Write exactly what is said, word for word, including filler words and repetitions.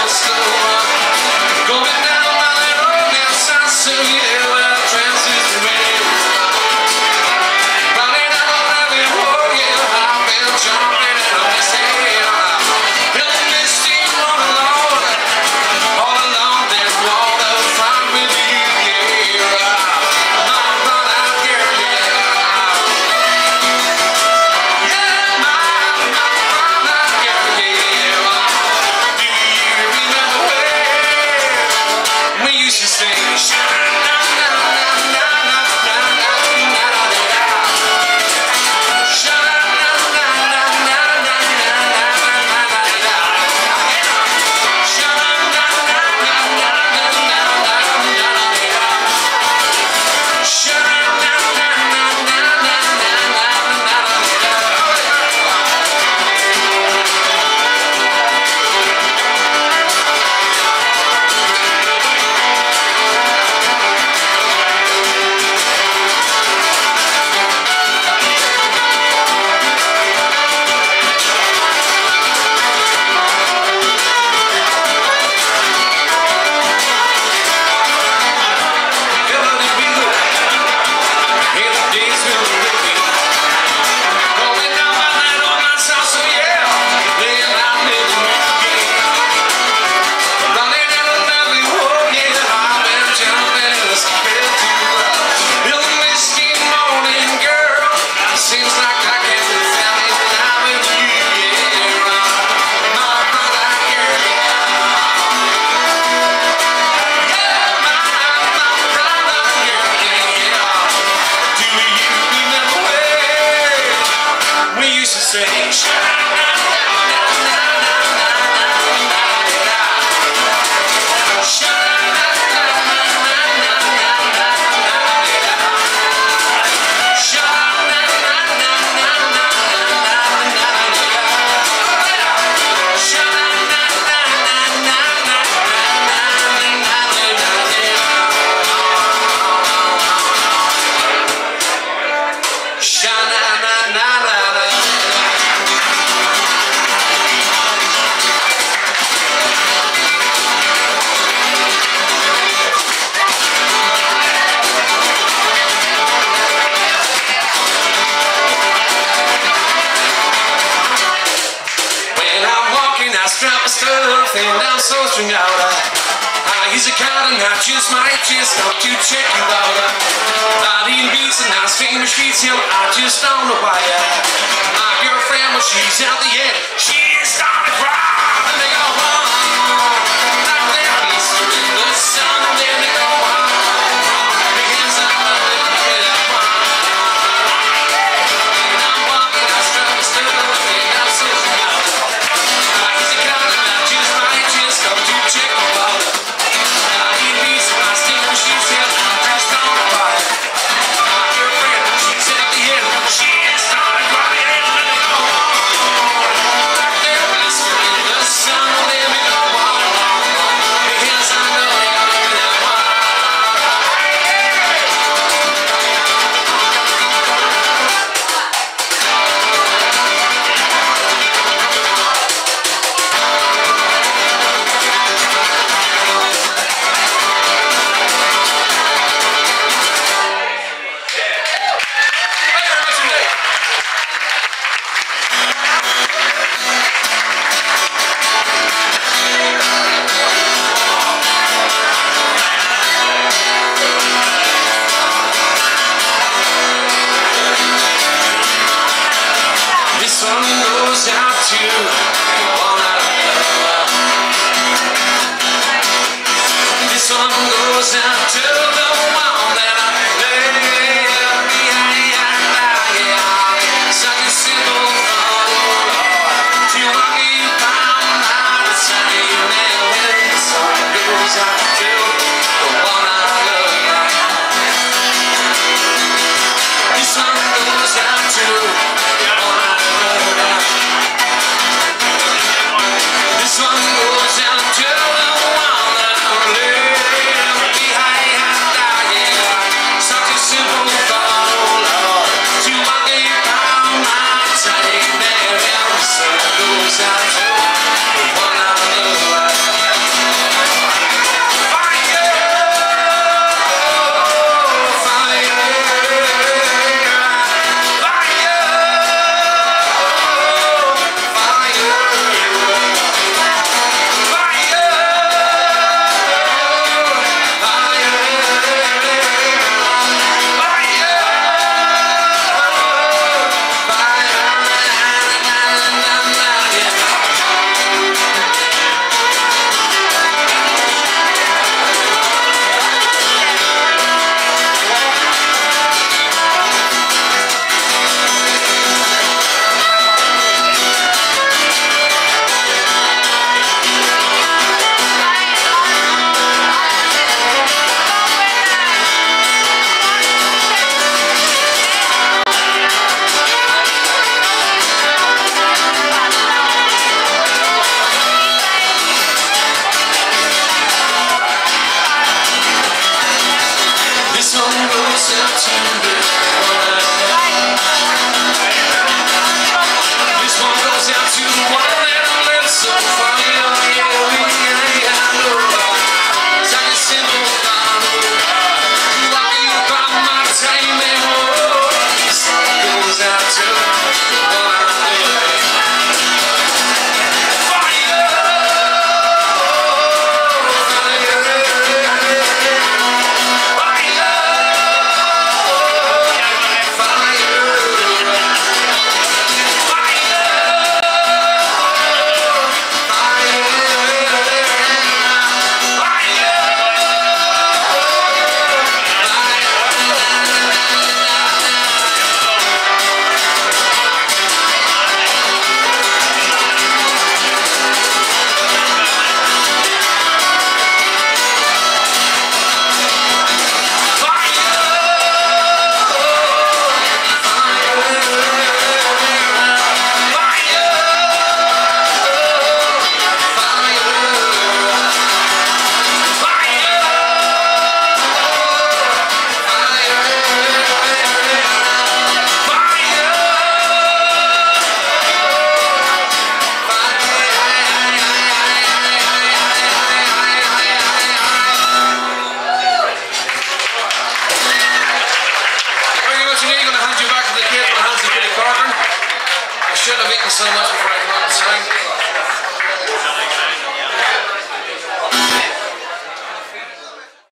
And I'm so strung out. I use a card and I just might just stop to check you out. Not eating beats and not screaming streets here. I just don't know why. My girlfriend, when she's out the end, she started crying. And they go on like they're Easter in the sun. And then they go on because I'm a little bit of fun. And I'm walking, I struggle still, and I'm so strung out. I use a card and I just might just stop to check you out. I eat beats and I steam machines here. I just don't know why. My girlfriend, she's at the end, she started crying. And they go on like they're Easter in the sun. should have eaten so much before I come on the side.